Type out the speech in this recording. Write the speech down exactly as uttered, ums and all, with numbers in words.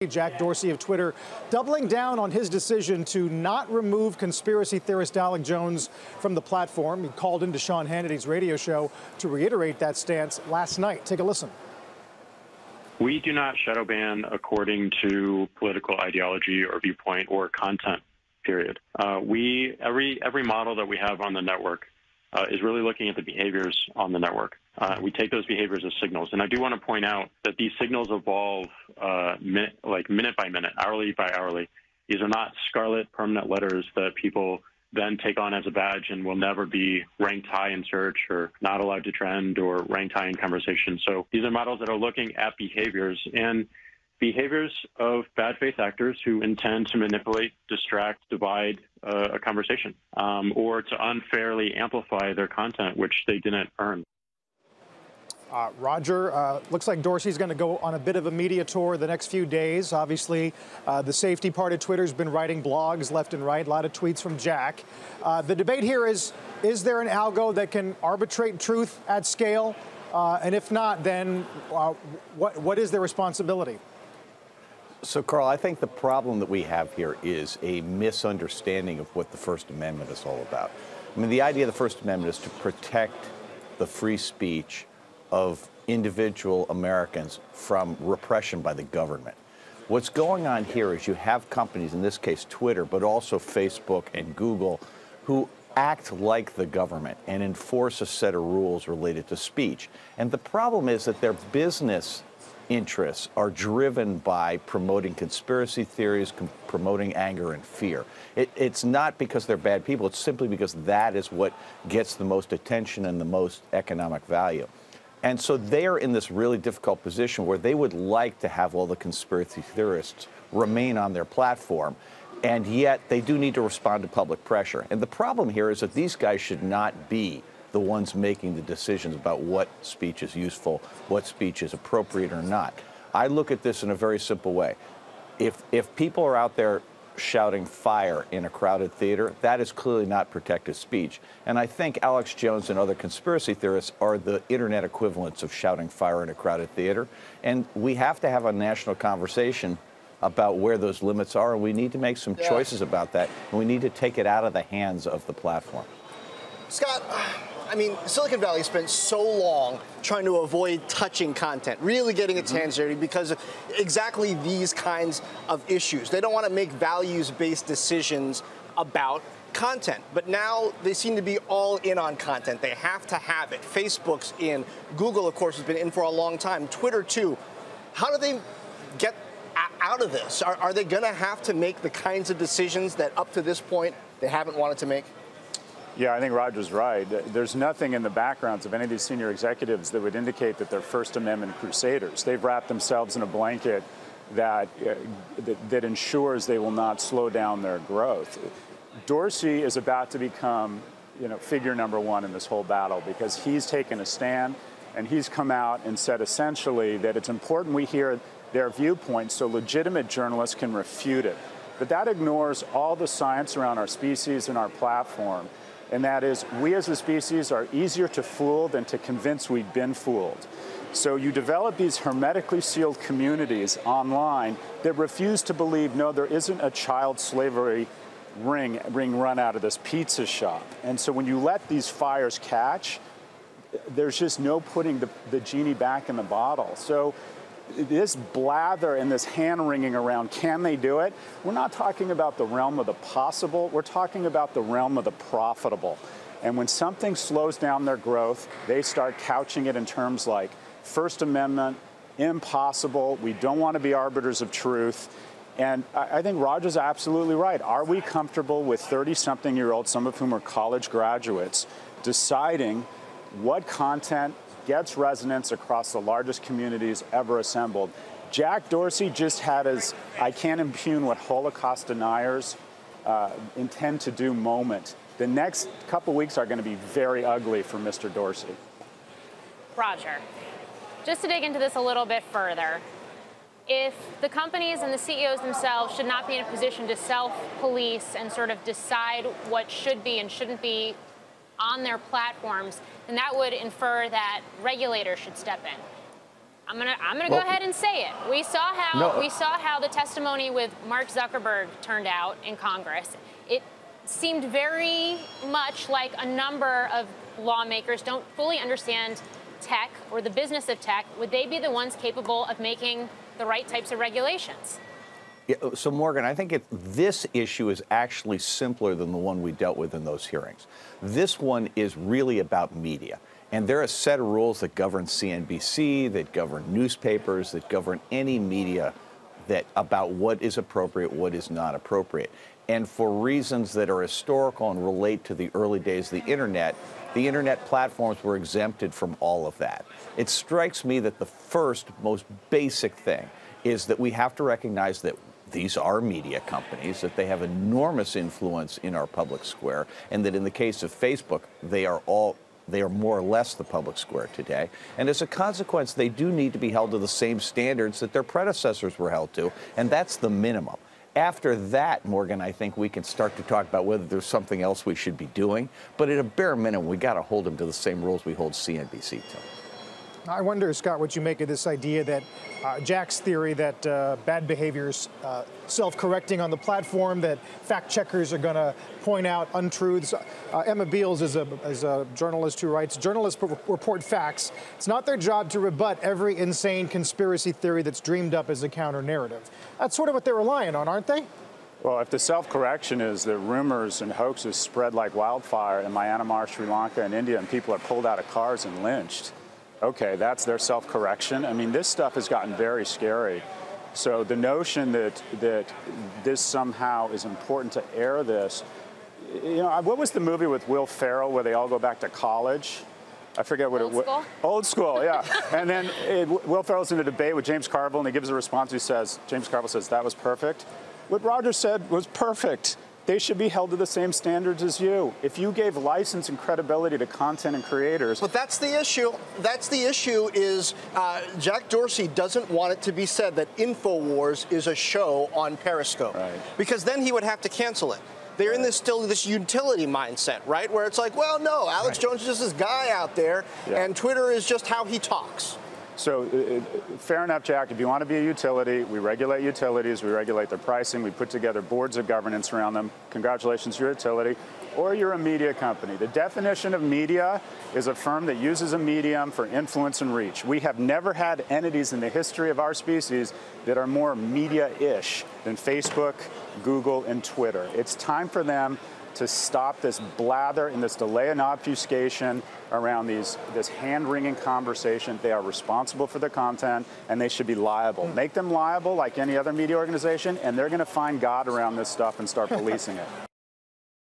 Jack Dorsey of Twitter, doubling down on his decision to not remove conspiracy theorist Alex Jones from the platform. He called into Sean Hannity's radio show to reiterate that stance last night. Take a listen. We do not shadow ban according to political ideology or viewpoint or content, period. Uh, we every every model that we have on the network uh, is really looking at the behaviors on the network. Uh, we take those behaviors as signals, and I do want to point out that these signals evolve uh, minute, like minute by minute, hourly by hourly. These are not scarlet permanent letters that people then take on as a badge and will never be ranked high in search or not allowed to trend or ranked high in conversation. So these are models that are looking at behaviors and behaviors of bad faith actors who intend to manipulate, distract, divide uh, a conversation um, or to unfairly amplify their content, which they didn't earn. Uh, Roger, uh, looks like Dorsey's going to go on a bit of a media tour the next few days. Obviously, uh, the safety part of Twitter's been writing blogs left and right, a lot of tweets from Jack. Uh, the debate here is, is there an algo that can arbitrate truth at scale? Uh, and if not, then uh, what, what is their responsibility? So, Carl, I think the problem that we have here is a misunderstanding of what the First Amendment is all about. I mean, the idea of the First Amendment is to protect the free speech of individual Americans from repression by the government. What's going on here is you have companies, in this case Twitter, but also Facebook and Google, who act like the government and enforce a set of rules related to speech. And the problem is that their business interests are driven by promoting conspiracy theories, com promoting anger and fear. It, it's not because they're bad people, it's simply because that is what gets the most attention and the most economic value. And so they're in this really difficult position where they would like to have all the conspiracy theorists remain on their platform, and yet they do need to respond to public pressure. And the problem here is that these guys should not be the ones making the decisions about what speech is useful, what speech is appropriate or not. I look at this in a very simple way. If, if people are out there shouting fire in a crowded theater, that is clearly not protected speech. And I think Alex Jones and other conspiracy theorists are the internet equivalents of shouting fire in a crowded theater. And we have to have a national conversation about where those limits are, and we need to make some yeah. choices about that, and we need to take it out of the hands of the platform. Scott, I mean, Silicon Valley spent so long trying to avoid touching content, really getting its hands dirty because of exactly these kinds of issues. They don't want to make values-based decisions about content, but now they seem to be all in on content. They have to have it. Facebook's in. Google, of course, has been in for a long time. Twitter, too. How do they get out of this? Are, are they going to have to make the kinds of decisions that up to this point they haven't wanted to make? Yeah, I think Roger's right. There's nothing in the backgrounds of any of these senior executives that would indicate that they're First Amendment crusaders. They've wrapped themselves in a blanket that, uh, that, that ensures they will not slow down their growth. Dorsey is about to become, you know, figure number one in this whole battle because he's taken a stand and he's come out and said essentially that it's important we hear their viewpoints so legitimate journalists can refute it. But that ignores all the science around our species and our platform. And that is, we as a species are easier to fool than to convince we've been fooled. So you develop these hermetically sealed communities online that refuse to believe, no, there isn't a child slavery ring, ring run out of this pizza shop. And so when you let these fires catch, there's just no putting the, the genie back in the bottle. So this blather and this hand-wringing around, can they do it? We're not talking about the realm of the possible. We're talking about the realm of the profitable. And when something slows down their growth, they start couching it in terms like First Amendment, impossible, we don't want to be arbiters of truth. And I, I think Roger's absolutely right. Are we comfortable with thirty-something-year-olds, some of whom are college graduates, deciding what content gets resonance across the largest communities ever assembled? Jack Dorsey just had his I can't impugn what Holocaust deniers uh, intend to do moment. The next couple weeks are going to be very ugly for Mister Dorsey. Roger, just to dig into this a little bit further, if the companies and the C E Os themselves should not be in a position to self-police and sort of decide what should be and shouldn't be on their platforms, then that would infer that regulators should step in. I'm gonna I'm gonna Well, go ahead and say it. We saw how No. we saw how the testimony with Mark Zuckerberg turned out in Congress. It seemed very much like a number of lawmakers don't fully understand tech or the business of tech. Would they be the ones capable of making the right types of regulations? Yeah, so, Morgan, I think it, this issue is actually simpler than the one we dealt with in those hearings. This one is really about media. And there are a set of rules that govern C N B C, that govern newspapers, that govern any media that about what is appropriate, what is not appropriate. And for reasons that are historical and relate to the early days of the Internet, the Internet platforms were exempted from all of that. It strikes me that the first, most basic thing is that we have to recognize that these are media companies, that they have enormous influence in our public square, and that in the case of Facebook, they are all they are more or less the public square today. And as a consequence, they do need to be held to the same standards that their predecessors were held to, and that's the minimum. After that, Morgan, I think we can start to talk about whether there's something else we should be doing. But at a bare minimum, we got to hold them to the same rules we hold C N B C to. I wonder, Scott, what you make of this idea that uh, Jack's theory that uh, bad behavior is uh, self-correcting on the platform, that fact checkers are going to point out untruths. Uh, Emma Beals is a, is a journalist who writes, journalists report facts. It's not their job to rebut every insane conspiracy theory that's dreamed up as a counter-narrative. That's sort of what they're relying on, aren't they? Well, if the self-correction is that rumors and hoaxes spread like wildfire in Myanmar, Sri Lanka, and India, and people are pulled out of cars and lynched, okay, that's their self-correction. I mean, this stuff has gotten very scary. So the notion that that this somehow is important to air this, you know, what was the movie with Will Ferrell where they all go back to college? I forget what Old it was. School? Old School, yeah. And then it, Will Ferrell's in a debate with James Carville, and he gives a response. He says, James Carville says, that was perfect. What Rogers said was perfect. They should be held to the same standards as you. If you gave license and credibility to content and creators. But that's the issue. That's the issue is uh, Jack Dorsey doesn't want it to be said that InfoWars is a show on Periscope. Right. Because then he would have to cancel it. They're in this still this utility mindset, right? Where it's like, well, no, Alex Right. Jones is just this guy out there, Yeah. and Twitter is just how he talks. So uh, fair enough, Jack. If you want to be a utility, we regulate utilities, we regulate their pricing, we put together boards of governance around them. Congratulations, you're a utility. Or you're a media company. The definition of media is a firm that uses a medium for influence and reach. We have never had entities in the history of our species that are more media-ish than Facebook, Google, and Twitter. It's time for them to stop this blather and this delay and obfuscation around these this hand-wringing conversation. They are responsible for their content, and they should be liable. Make them liable like any other media organization, and they're going to find God around this stuff and start policing it.